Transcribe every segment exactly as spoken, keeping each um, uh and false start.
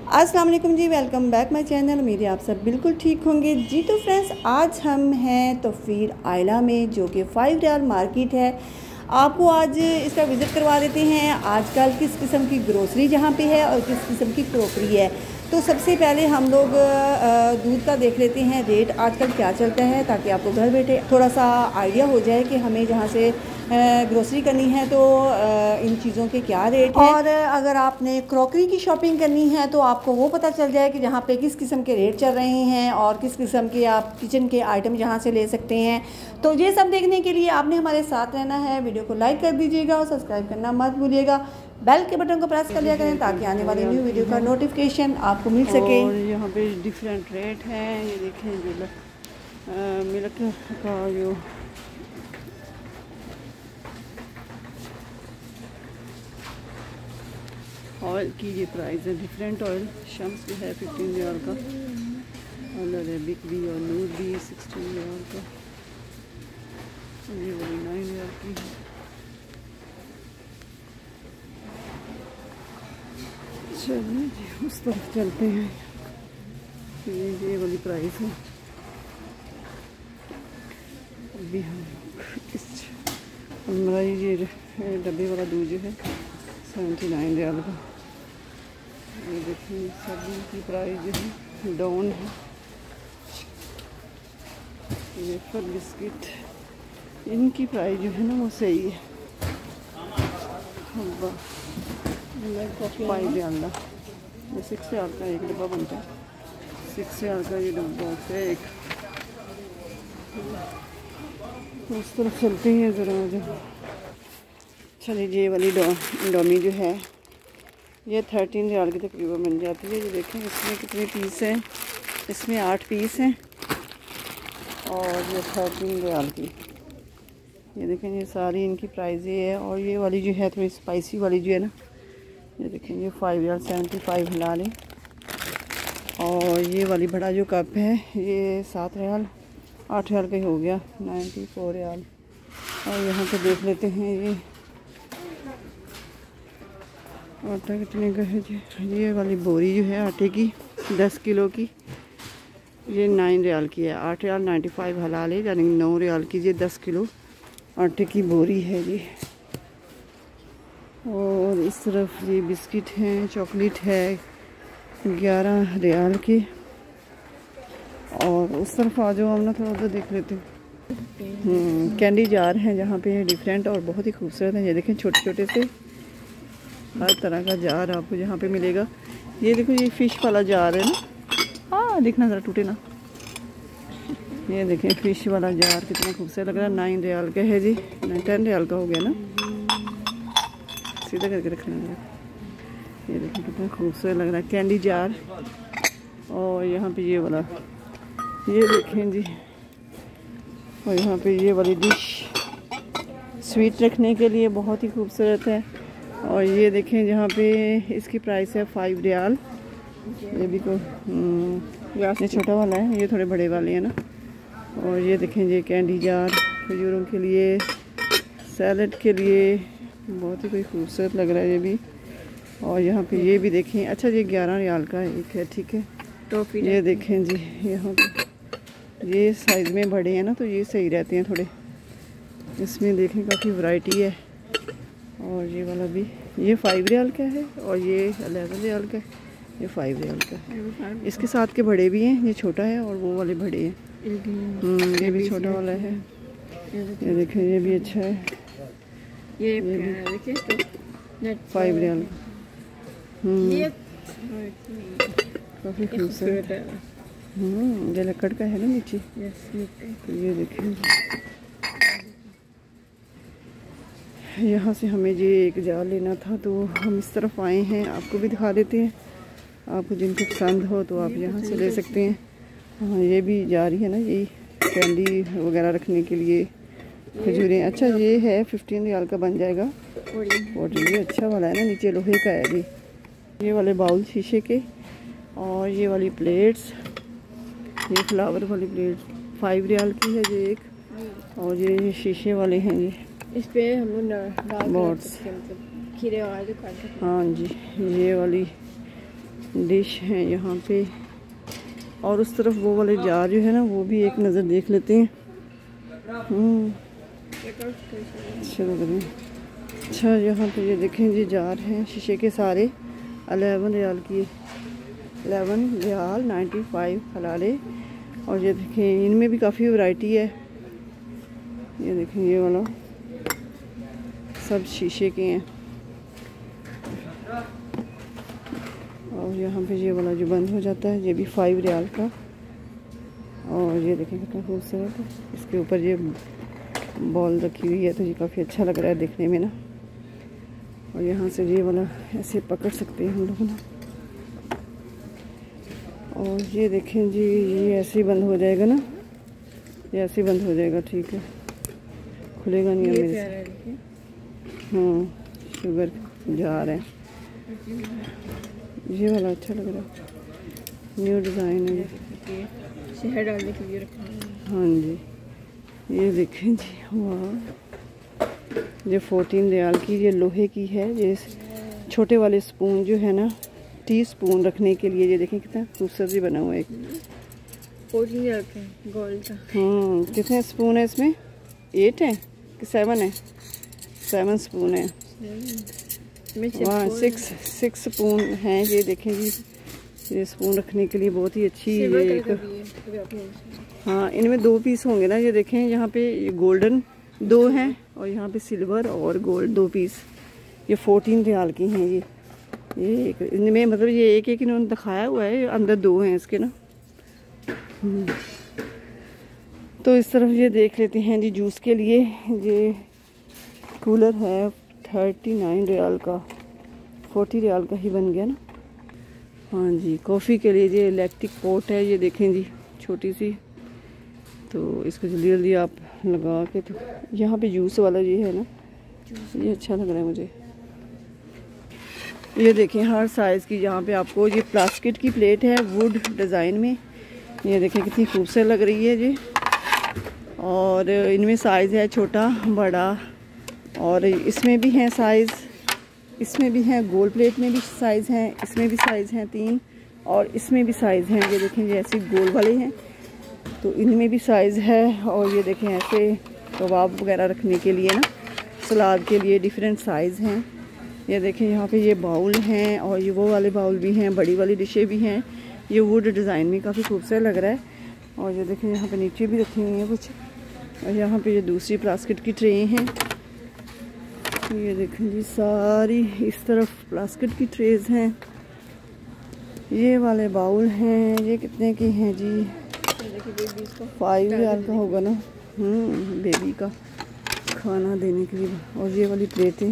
अस्सलाम वालेकुम जी, वेलकम बैक माय चैनल। मेरे आप सब बिल्कुल ठीक होंगे जी। तो फ्रेंड्स, आज हम हैं तोफीर आइला में, जो कि फाइव रियाल मार्केट है। आपको आज इसका विज़िट करवा देते हैं। आजकल किस किस्म की ग्रोसरी जहाँ पे है और किस किस्म की क्रॉकरी है। तो सबसे पहले हम लोग दूध का देख लेते हैं रेट आजकल क्या चलता है, ताकि आपको घर बैठे थोड़ा सा आइडिया हो जाए कि हमें जहाँ से ग्रोसरी करनी है तो इन चीज़ों के क्या रेट है। और अगर आपने क्रॉकरी की शॉपिंग करनी है तो आपको वो पता चल जाए कि जहाँ पे किस किस्म के रेट चल रहे हैं और किस किस्म के आप किचन के आइटम जहाँ से ले सकते हैं। तो ये सब देखने के लिए आपने हमारे साथ रहना है। वीडियो को लाइक कर दीजिएगा और सब्सक्राइब करना मत भूलिएगा। बेल के बटन को प्रेस कर लिया करें ताकि आने वाली न्यू वीडियो का नोटिफिकेशन आपको मिल सके। और यहाँ पे डिफरेंट रेट हैं। ये देखें जो मिल्क का जो ऑयल की ये प्राइस है। डिफरेंट ऑयल शम्स भी है फिफ्टीन रियाल का, और अरेबिक भी और नूर भी सिक्सटीन रियाल का। ये वही नाइन रियाल की है। चलिए जी उस तरफ चलते हैं। ये ये वाली प्राइस है। अभी हम इस हमारा ये डब्बे वाला दूध जो है सेवेंटी नाइन रियाल का। ये देखिए सभी की प्राइस जो है डाउन है। वेफर बिस्किट इनकी प्राइस जो है ना वो सही है। फाइव रियाल का ये सिक्स रियाल का एक डब्बा बनता है। सिक्स रियाल का ये डब्बा है एक। उस तरफ चलते हैं ज़रा जो। चलिए ये वाली डो डोमी जो है ये थर्टीन रियाल की तकरीबन बन जाती है। ये देखें इसमें कितने पीस हैं। इसमें आठ पीस हैं और ये थर्टीन रियाल की। ये देखें ये सारी इनकी प्राइस ये है। और ये वाली जो है थोड़ी स्पाइसी वाली जो है ना, ये देखें ये फाइव रियाल सेवेंटी फाइव हिला लें। और ये वाली बड़ा जो कप है ये सात रियाल आठ रियाल का ही हो गया, नाइन्टी फोर रियाल। और यहाँ पे देख लेते हैं ये आटा कितने का है जी। ये वाली बोरी जो है आटे की दस किलो की ये नाइन रियाल की है। आठ रियाल नाइन्टी फाइव हलाल है, यानी नौ रियाल की ये दस किलो आटे की बोरी है जी। और इस तरफ ये बिस्किट हैं, चॉकलेट है ग्यारह रियाल की। और उस तरफ आ जाओ हम ना थोड़ा उधर देख लेते हैं। कैंडी जार हैं जहाँ पे डिफरेंट और बहुत ही खूबसूरत है। ये देखें छोटे छोटे से हर तरह का जार आपको यहाँ पे मिलेगा। ये देखो ये फ़िश वाला जार है ना, हाँ दिखना ज़रा टूटे ना। ये देखें फ़िश वाला जार कितना खूबसूरत लग रहा है। नाइन रियाल का है जी, टेन रियाल का हो गया ना, सीधा करके रखना है। ये देखें कितना खूबसूरत लग रहा है कैंडी जार। और यहाँ पे ये वाला ये देखें जी। और यहाँ पे ये वाली डिश स्वीट रखने के लिए बहुत ही खूबसूरत है। और ये देखें जहाँ पे इसकी प्राइस है फाइव रियाल। ये भी को ये छोटा वाला है, ये थोड़े बड़े वाले हैं ना। और ये देखें ये कैंडी जार खजूरों के लिए, सैलड के लिए बहुत ही कोई खूबसूरत लग रहा है ये भी। और यहाँ पे ये भी देखें, अच्छा ये ग्यारह रियाल का एक है, ठीक है। टॉफी ये देखें जी, यहाँ पे ये साइज़ में बड़े हैं ना तो ये सही रहते हैं थोड़े। इसमें देखें काफ़ी वैरायटी है। और ये वाला भी ये फाइव रियाल का है और ये अलेवन रियाल का है। ये फाइव रियाल का है। इसके साथ के बड़े भी हैं, ये छोटा है और वो वाले बड़े हैं। ये भी छोटा वाला है। ये देखें ये भी अच्छा है। ये भी फाइव रियाल काफ़ी खूबसूरत है। हम्म ये लकड़ का है ना नीचे। तो ये देखें यहाँ से हमें ये एक जार लेना था तो हम इस तरफ आए हैं। आपको भी दिखा देते हैं, आपको जिनको पसंद हो तो आप यहाँ से ले सकते हैं। हाँ ये भी जा रही है ना, यही कैंडी वगैरह रखने के लिए खजूरें। अच्छा ये है फिफ्टीन रियाल का बन जाएगा। और ये अच्छा वाला है ना, नीचे लोहे का है जी। ये वाले बाउल शीशे के। और ये वाली प्लेट्स, ये फ्लावर वाली प्लेट फाइव रियाल की है ये एक। और ये शीशे वाले हैं ये। इस पे हम लोग बोट्स खीरे वाले काट। हाँ जी, ये वाली डिश हैं यहाँ पे। और उस तरफ वो वाले जार जो है ना वो भी एक नज़र देख लेते हैं। हम्म अच्छा लग रहे हैं। अच्छा यहाँ पे ये देखें जी जार हैं शीशे के सारे, अलेवन रियाल की, अलेवन रियाल नाइन्टी फाइव हलाले। और ये देखें इनमें भी काफ़ी वैरायटी है। ये देखें ये वाला सब शीशे के हैं। और यहाँ पे ये वाला जो बंद हो जाता है ये भी फाइव रियाल का। और ये देखें कितना खूबसूरत है, इसके ऊपर ये बॉल रखी हुई है तो ये काफ़ी अच्छा लग रहा है देखने में ना। और यहाँ से ये वाला ऐसे पकड़ सकते हैं हम लोग ना। और ये देखें जी ये ऐसे ही बंद हो जाएगा ना, ये ऐसे ही बंद हो जाएगा, ठीक है, खुलेगा नहीं है मेरे से। हाँ शुगर जार है, ये वाला अच्छा लग रहा है, न्यू डिज़ाइन है, शहद डालने के लिए रखा है। हाँ जी ये देखें जी वाह, ये फोर्टीन रियाल की, ये लोहे की है। ये छोटे वाले स्पून जो है ना, टी स्पून रखने के लिए, ये देखें कितना खूबसूरत भी बना हुआ है। फोर्टीन रियाल का गोल्ड का। हाँ कितने स्पून है इसमें, एट है कि सेवन है, सेवन स्पून है। वहाँ सिक्स सिक्स स्पून हैं। ये देखें जी ये स्पून रखने के लिए बहुत ही अच्छी ये एक। हाँ इनमें दो पीस होंगे ना, ये देखें यहाँ पे ये गोल्डन दो हैं और यहाँ पे सिल्वर और गोल्ड दो पीस। ये फोर्टीन रियाल की हैं ये ये एक इनमें, मतलब ये एक एक इन्होंने दिखाया हुआ है, अंदर दो हैं इसके ना। तो इस तरफ ये देख लेते हैं जी जूस के लिए। ये कूलर है थर्टी नाइन रियाल का, फोर्टी रियाल का ही बन गया ना। हाँ जी कॉफ़ी के लिए ये इलेक्ट्रिक पोट है, ये देखें जी छोटी सी, तो इसको जल्दी जल्दी आप लगा के। तो यहाँ पे जूस वाला ये है ना, ये अच्छा लग रहा है मुझे। ये देखें हर साइज़ की यहाँ पे आपको ये प्लास्टिक की प्लेट है वुड डिज़ाइन में। ये देखें कितनी खूबसूरत लग रही है जी। और इनमें साइज़ है छोटा बड़ा, और इसमें भी हैं साइज़, इसमें भी हैं, गोल प्लेट में भी साइज़ हैं, इसमें भी साइज़ हैं तीन, और इसमें भी साइज़ हैं। ये देखें ये ऐसे गोल वाले हैं तो इनमें भी साइज़ है। और ये देखें ऐसे कबाब वगैरह रखने के लिए ना, सलाद के लिए डिफरेंट साइज़ हैं। ये देखें यहाँ पे ये बाउल हैं और ये वो वाले बाउल भी हैं, बड़ी वाली डिशें भी हैं। ये वुड डिज़ाइन में काफ़ी खूबसूरत लग रहा है। और ये देखें यहाँ पे नीचे भी रखी हुई हैं कुछ। और यहाँ पे ये दूसरी प्लास्टिक की ट्रे हैं। ये देखें जी सारी इस तरफ प्लास्टिक की ट्रेज हैं। ये वाले बाउल हैं, ये कितने के हैं जी, फाइव रियाल का होगा ना। हम्म बेबी का खाना देने के लिए। और ये वाली प्लेटें,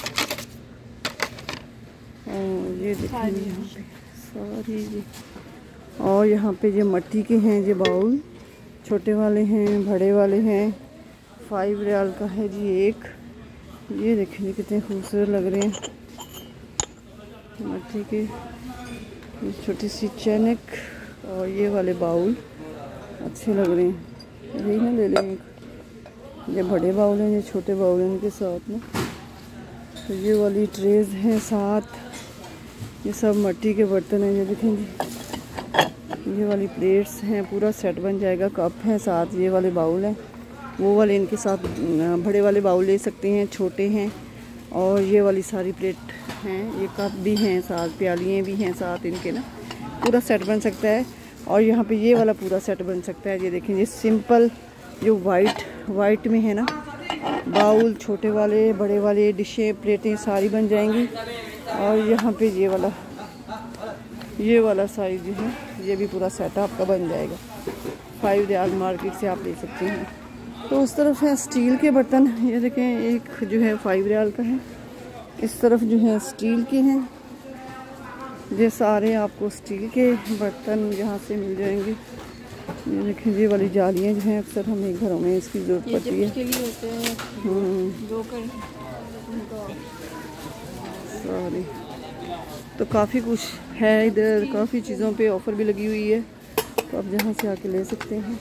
और ये देखें यहाँ पे सारी ये। और यहाँ पे ये मिट्टी के हैं ये बाउल, छोटे वाले हैं बड़े वाले हैं। फाइव रियाल का है जी एक। ये देखें कितने खूबसूरत लग रहे हैं मिट्टी के। ये छोटी सी चैनक और ये वाले बाउल अच्छे लग रहे हैं, यही ना ले लें। ये बड़े बाउल हैं, ये छोटे बाउल हैं इनके साथ में। तो ये वाली ट्रेज हैं साथ, ये सब मिट्टी के बर्तन हैं। ये देखेंगे ये वाली प्लेट्स हैं, पूरा सेट बन जाएगा। कप हैं साथ, ये वाले बाउल हैं, वो वाले इनके साथ बड़े वाले बाउल ले सकते हैं, छोटे हैं। और ये वाली सारी प्लेट हैं, ये कप भी हैं साथ, प्यालियाँ भी हैं साथ इनके ना, पूरा सेट बन सकता है। और यहाँ पे ये वाला पूरा सेट बन सकता है। ये देखें ये सिंपल जो वाइट वाइट में है ना, बाउल छोटे वाले बड़े वाले डिशें प्लेटें सारी बन जाएंगी। और यहाँ पे ये वाला ये वाला साइज जो है ये भी पूरा सेट आपका बन जाएगा। फाइव रियाल मार्केट से आप ले सकते हैं। तो उस तरफ है स्टील के बर्तन, ये देखें एक जो है फाइव रियाल का है, इस तरफ जो है स्टील के हैं। ये सारे आपको स्टील के बर्तन यहाँ से मिल जाएंगे। ये देखें ये वाली जालियाँ जो हैं अक्सर हमें घरों में इसकी ज़रूरत पड़ती है। सॉरी। तो काफ़ी कुछ है इधर, काफ़ी चीज़ों पे ऑफ़र भी लगी हुई है, तो आप जहाँ से आके ले सकते हैं।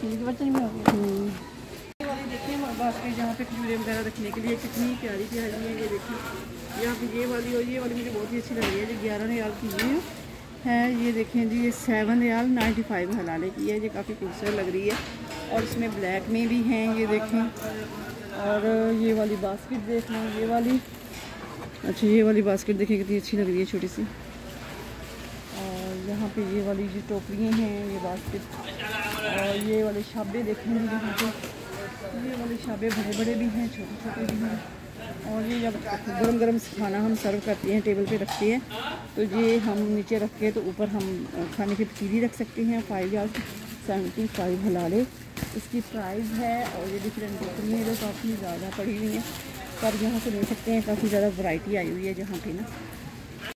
बास्केट जहाँ पे खजूरें वगैरह रखने के लिए कितनी प्यारी प्यारी है। ये देखिए यहाँ पे ये वाली और ये वाली मुझे बहुत ही अच्छी लग रही है। ये ग्यारह रियाल की ये है, है। ये देखें जी, ये सेवन रियाल नाइन्टी फाइव हलाले की है। ये काफ़ी खूबसूरत लग रही है और इसमें ब्लैक में भी हैं, ये देखें। और ये वाली बास्केट देख लें, ये वाली, अच्छा ये वाली बास्केट देखें कितनी अच्छी लग रही है, छोटी सी। और यहाँ पे ये वाली जो टोकरियाँ हैं, ये बास्केट, और ये वाले शाबे देखेंगे यहाँ पे, ये वाले शाबे बड़े बड़े भी हैं, छोटे छोटे भी हैं। और ये जब गरम गरम खाना हम सर्व करते हैं, टेबल पे रखते हैं, तो ये हम नीचे रख के तो ऊपर हम खाने की पतीली रख सकते हैं। फाइव यार्ड सेवेंटी फाइव हलाले इसकी प्राइस है। और ये डिफरेंट टोकरी है जो काफ़ी ज़्यादा पड़ी हुई हैं, पर यहाँ से ले सकते हैं, काफ़ी ज़्यादा वैरायटी आई हुई है जहाँ पे ना।